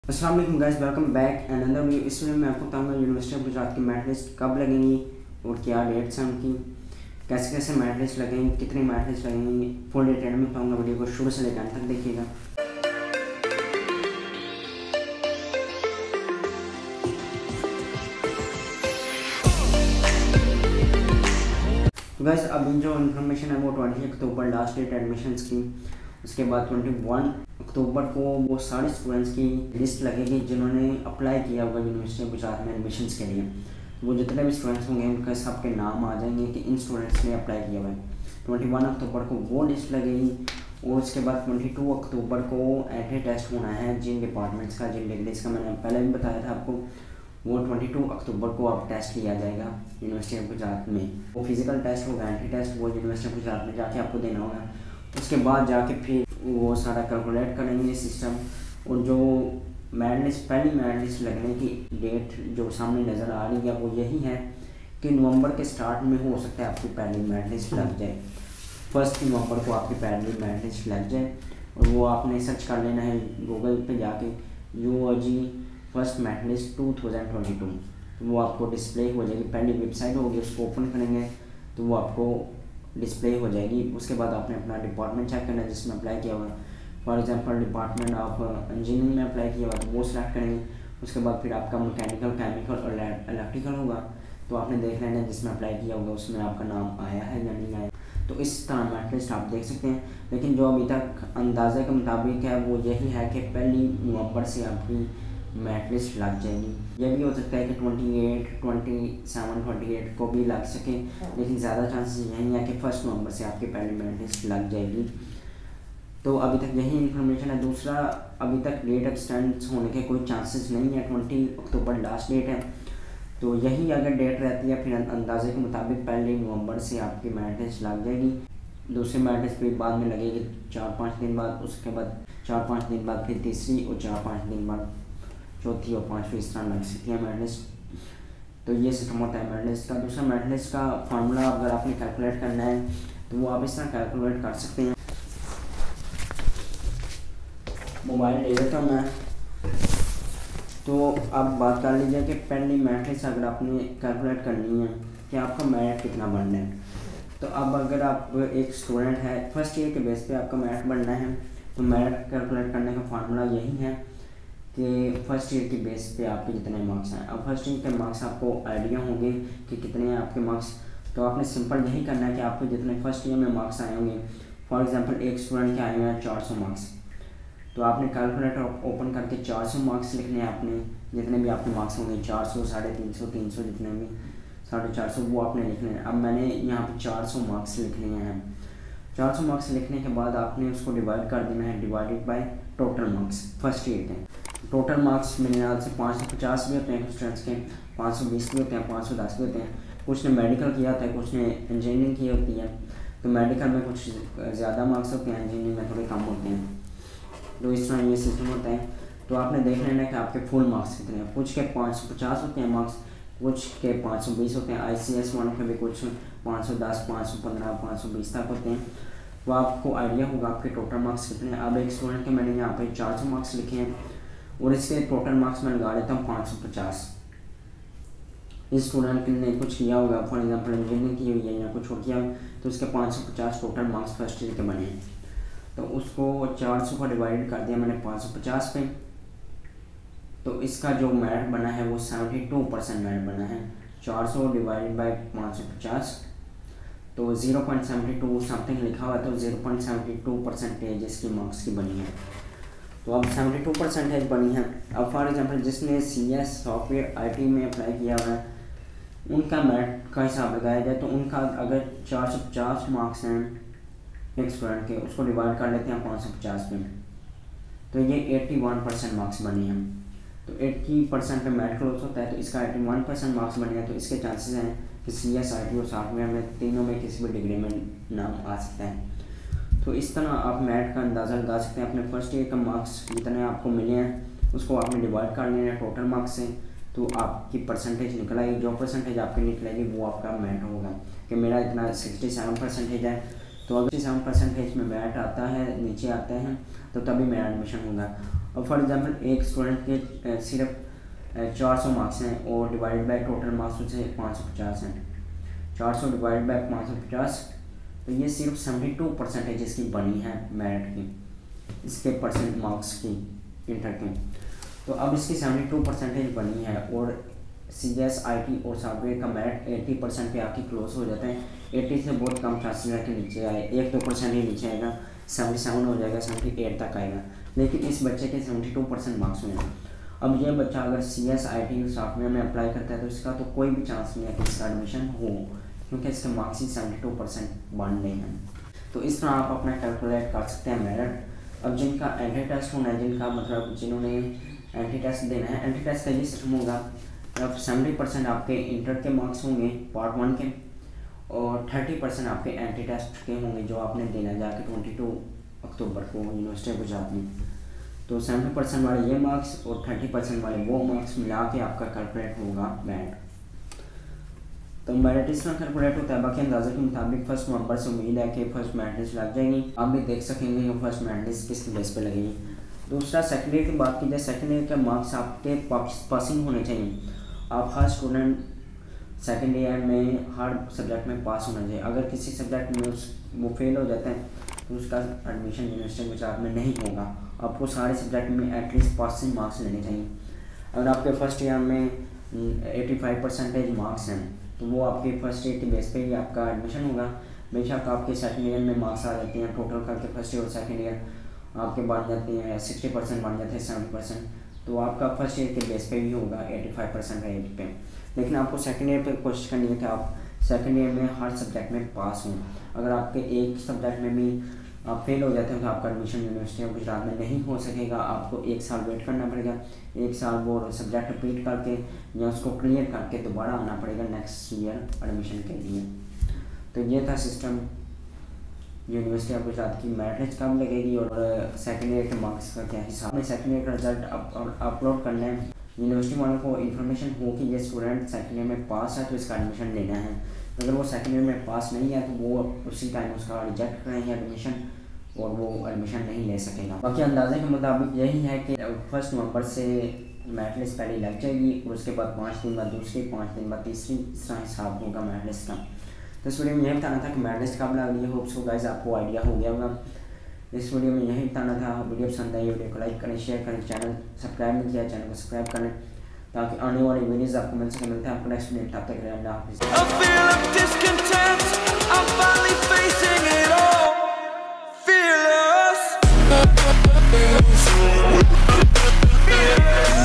अस्सलाम वालेकुम guys, welcome back and another video. इस वीडियो में मैं आपको बताऊंगा यूनिवर्सिटी ऑफ गुजरात की मेरिट लिस्ट कब लगेंगी और क्या डेट्स हैं उनकी, कैसे कैसे मेरिट लिस्ट लगेंगी, कितनी मेरिट लिस्ट लगेंगी, फुल डिटेल में बताऊंगा। वीडियो को शुरू से लेकर अंत तक देखिएगा। तो गाइस अभी जो इन्फॉर्मेशन है वो 20 अक्टूबर लास्ट डेट एडमिशन्स की, उसके बाद 21 अक्टूबर को वो सारे स्टूडेंट्स की लिस्ट लगेगी जिन्होंने अप्लाई किया होगा यूनिवर्सिटी ऑफ गुजरात में एडमिशन्स के लिए। वो जितने भी स्टूडेंट्स होंगे उनके सबके नाम आ जाएंगे कि इन स्टूडेंट्स ने अप्लाई किया हुआ है। 21 अक्टूबर को वो लिस्ट लगेगी और उसके बाद 22 अक्टूबर को एंट्री टेस्ट होना है जिन डिपार्टमेंट्स का, जिन डिग्रीज का मैंने पहले भी बताया था आपको। वो 22 अक्टूबर को अब टेस्ट लिया जाएगा यूनिवर्सिटी ऑफ गुजरात में। वो फिजिकल टेस्ट होगा, एंट्री टेस्ट, वो यूनिवर्सिटी ऑफ गुजरात में जाके आपको देना होगा। उसके बाद जाके फिर वो सारा कैलकुलेट करेंगे सिस्टम, और जो मेरिट लिस्ट, पहली मेरिट लिस्ट लगने की डेट जो सामने नज़र आ रही है वो यही है कि नवंबर के स्टार्ट में हो सकता है आपकी पहली मेरिट लिस्ट लग जाए। 1 नवंबर को आपकी पहली मेरिट लिस्ट लग जाए और वो आपने सर्च कर लेना है गूगल पे जाके UOG फर्स्ट मेरिट लिस्ट 2022। तो वो आपको डिस्प्ले हो जाएगी। पहली वेबसाइट होगी, उसको ओपन करेंगे तो वो आपको डिस्प्ले हो जाएगी। उसके बाद आपने अपना डिपार्टमेंट चेक करना है जिसमें अप्लाई किया होगा। For example department of engineering में अप्लाई किया हुआ तो वो सिलेक्ट करेंगे। उसके बाद फिर आपका मैकेनिकल, केमिकल और इलेक्ट्रिकल होगा तो आपने देख लेना है जिसमें अप्लाई किया होगा उसमें आपका नाम आया है या नहीं आया। तो इस तरह मेरिट लिस्ट आप देख सकते हैं। लेकिन जो अभी तक अंदाजे के मुताबिक है वो यही है कि 1 नवंबर से आपकी मेरिट लिस्ट लग जाएगी। यह भी हो सकता है कि 28, 27, 28 को भी लग सके, लेकिन ज़्यादा चांसेस यही है कि 1 नवंबर से आपकी पहली मेरिट लिस्ट लग जाएगी। तो अभी तक यही इन्फॉर्मेशन है। दूसरा, अभी तक डेट एक्सटेंड होने के कोई चांसेस नहीं है। 20 अक्टूबर लास्ट डेट है, तो यही अगर डेट रहती है फिर अंदाजे के मुताबिक 1 नवंबर से आपकी मेरिट लिस्ट लग जाएगी। दूसरी मेरिट लिस्ट फिर बाद में लगेगी 4-5 दिन बाद, उसके बाद 4-5 दिन बाद फिर तीसरी और 4-5 दिन बाद चौथी और पाँचवीं इस तरह लग सकती है मेरिट लिस्ट। तो ये सिस्टम होता है मेरिट लिस्ट का। दूसरा, मेरिट लिस्ट का फार्मूला अगर आपने कैलकुलेट करना है तो वो आप इस तरह कैलकुलेट कर सकते हैं। मोबाइल ले लेता हूँ मैं, तो आप बात कर लीजिए कि पहली मेरिट लिस्ट अगर आपने कैलकुलेट करनी है कि आपका मेरिट कितना बनना है। तो अब अगर आप एक स्टूडेंट है, फर्स्ट ईयर के बेस पे आपका मेरिट बनना है, तो मेरिट कैलकुलेट करने का फार्मूला यही है कि फर्स्ट ईयर के बेस पे आपके जितने मार्क्स हैं। अब फर्स्ट ईयर के मार्क्स आपको आइडिया होंगे कि कितने हैं आपके मार्क्स, तो आपने सिंपल यही करना है कि आपको जितने फर्स्ट ईयर में मार्क्स आए होंगे, फॉर एग्जांपल एक स्टूडेंट के आए हुए हैं 400 मार्क्स, तो आपने कैलकुलेटर ओपन करके 400 मार्क्स लिखने हैं अपने, जितने भी आपके मार्क्स होंगे 400, 350, 300, जितने भी 450 वो आपने लिखने हैं। अब मैंने यहाँ पे 400 मार्क्स लिखने हैं। 400 मार्क्स लिखने के बाद आपने उसको डिवाइड कर देना है, divided by total marks first year के। टोटल मार्क्स मेरे ख्याल से 550 भी होते हैं कुछ स्टूडेंट्स के, 520 भी होते हैं, 510 भी होते हैं। कुछ ने मेडिकल किया होता है, कुछ ने इंजीनियरिंग की होती है, तो मेडिकल में कुछ ज़्यादा मार्क्स होते हैं, इंजीनियरिंग में थोड़े कम होते हैं। तो इस तरह ये सिस्टम होता है। तो आपने देख लेना है कि आपके फुल मार्क्स कितने हैं। कुछ के 550 होते हैं मार्क्स, कुछ के 520 होते हैं। ICS वालों के भी कुछ 510, 515, 520 तक होते हैं। तो आपको आइडिया होगा आपके टोटल मार्क्स कितने हैं। अब एक स्टूडेंट के मैंने यहाँ पे 400 मार्क्स लिखे हैं और इसके टोटल मार्क्स मैं लगा देता हूँ 550। इस स्टूडेंट ने कुछ किया होगा, फॉर एग्जांपल इंजीनियरिंग की हुई है या कुछ और किया, तो उसके 550 टोटल मार्क्स फर्स्ट ईयर के बने हैं। तो उसको 400 का डिवाइड कर दिया मैंने 550 पे, तो इसका जो मेरिट बना है वो 72% मेरिट बना है। 400 डिवाइड बाई 550, तो 0.72 समथिंग लिखा हुआ है, तो 0.72% इसकी मार्क्स की बनी है। तो अब 72% बनी है। अब फॉर एग्जांपल जिसने CS सॉफ्टवेयर IT में अप्लाई किया हुआ है, उनका मेरिट का हिसाब लगाया जाए तो उनका अगर 450 मार्क्स हैं एक स्टूडेंट के, उसको डिवाइड कर लेते हैं 550 में, तो ये 81% मार्क्स बने हैं। तो 80% पे मेरिट क्लोज होता है, तो इसका 81% मार्क्स बने हैं। तो इसके चांसेस हैं कि CS IT और सॉफ्टवेयर में तीनों में किसी भी डिग्री में नाम आ सकता है। तो इस तरह आप मेरिट का अंदाज़ा लगा सकते हैं। अपने फर्स्ट ईयर का मार्क्स जितने आपको मिले हैं उसको आपने डिवाइड कर लेना है टोटल मार्क्स से, तो आपकी परसेंटेज निकल आएगी। जो परसेंटेज आपकी निकलेगी वो आपका मेरिट होगा। कि मेरा इतना 67% है, तो अगर 67% में मेरिट आता है, नीचे आता है, तो तभी मेरा एडमिशन होगा। अब फॉर एग्जांपल एक स्टूडेंट के सिर्फ 400 मार्क्स हैं और डिवाइड बाय टोटल मार्क्स उससे 550 हैं। 400 डिवाइड बाय 550, तो ये सिर्फ 72% इसकी बनी है मेरिट की, इसके परसेंट मार्क्स की इंटर की। तो अब इसकी 72% बनी है और CS IT और सॉफ्टवेयर का मेरिट 80% पे आके क्लोज हो जाता है। 80 से बहुत कम चांसेस है कि नीचे आए, 1-2% ही नीचे आएगा, 77 हो जाएगा, 78 तक आएगा। लेकिन इस बच्चे के 72% मार्क्स हुए हैं। अब ये बच्चा अगर CS IT सॉफ्टवेयर में अप्लाई करता है तो इसका तो कोई भी चांस नहीं है कि इसका एडमिशन हो, क्योंकि इसके मार्क्स ही 72% बन रहे हैं। तो इस तरह आप अपना कैलकुलेट कर सकते हैं मेरिट। अब जिनका एंट्री टेस्ट होना है, जिनका मतलब जिन्होंने एंट्री टेस्ट देना है, एंट्री टेस्ट का ये सिस्टम होगा, अब 70% आपके इंटर के मार्क्स होंगे पार्ट 1 के और 30% आपके एंट्री टेस्ट के होंगे जो आपने देना जाके 22 अक्टूबर को यूनिवर्सिटी गुजरात में। तो 70% वाले ये मार्क्स और 30% वाले वो मार्क्स मिला के आपका कैलकुलेट होगा मेरिट। तो मेरिट इस तरह कैलकुलेट होता है। बाकी अंदाजे के मुताबिक 1 नवंबर से उम्मीद है कि फर्स्ट मेरिट लिस्ट लग जाएगी। आप भी देख सकेंगे कि फर्स्ट मेरिट लिस्ट किस बेस पे लगेगी। दूसरा सेकेंड ईयर की बात की जाए, सेकेंड ईयर के मार्क्स आपके पासिंग होने चाहिए। आप हर स्टूडेंट सेकेंड ईयर में हर सब्जेक्ट में पास होना चाहिए। अगर किसी सब्जेक्ट में वो फेल हो जाता है तो उसका एडमिशन यूनिवर्सिटी गुजरात में नहीं होगा। आपको सारे सब्जेक्ट में एटलीस्ट पासिंग मार्क्स लेने चाहिए। अगर आपके फर्स्ट ईयर में 85% मार्क्स हैं तो वो आपके फर्स्ट ईयर के बेस पे ही आपका एडमिशन होगा। बेशक आपके सेकेंड ईयर में मार्क्स आ जाते हैं, टोटल करके फर्स्ट ईयर और सेकेंड ईयर आपके बन जाते हैं 60% बन जाते हैं 70%, तो आपका फर्स्ट ईयर के बेस पे भी होगा 85% रेंज पे। लेकिन आपको सेकेंड ईयर पे कोशिश करनी है कि आप सेकेंड ईयर में हर सब्जेक्ट में पास हों। अगर आपके एक सब्जेक्ट में भी आप फेल हो जाते हैं तो आपका एडमिशन यूनिवर्सिटी ऑफ गुजरात में नहीं हो सकेगा। आपको 1 साल वेट करना पड़ेगा, 1 साल वो सब्जेक्ट रिपीट करके या उसको क्लियर करके दोबारा आना पड़ेगा नेक्स्ट ईयर एडमिशन के लिए। तो ये था सिस्टम यूनिवर्सिटी ऑफ गुजरात की मेरिट लिस्ट कब लगेगी और सेकेंड ईयर के मार्क्स का क्या हिसाब है। सेकेंड ईयर का रिजल्ट अपलोड करना है, यूनिवर्सिटी वालों को इन्फॉर्मेशन हो कि ये स्टूडेंट सेकेंड ईयर में पास है तो इसका एडमिशन लेना है। अगर वो सेकेंड ईयर में पास नहीं है तो वो उसी टाइम उसका रिजेक्ट करेंगे एडमिशन और वो एडमिशन नहीं ले सकेगा। बाकी अंदाजे के मुताबिक यही है कि 1 नवंबर से मेरिट लिस्ट पहले लग जाएगी और उसके बाद 5 दिन बाद दूसरी, 5 दिन बाद तीसरी, इस तरह हिसाब होगा मेरिट लिस्ट का। तो इस वीडियो में यही बताना था कि मेरिट लिस्ट कब लग रही है। होप्स हो गाइस आपको आइडिया हो गया होगा। इस वीडियो में यही बताना था। वीडियो पसंद आई वीडियो को लाइक करें, शेयर करें, चैनल सब्सक्राइब नहीं किया चैनल को सब्सक्राइब करें ताकि आने वाली वीडियोस आपको मिल सके। मिलते हैं आपको नेक्स्ट वीडियो, तब तक अल्लाह हाफिज़।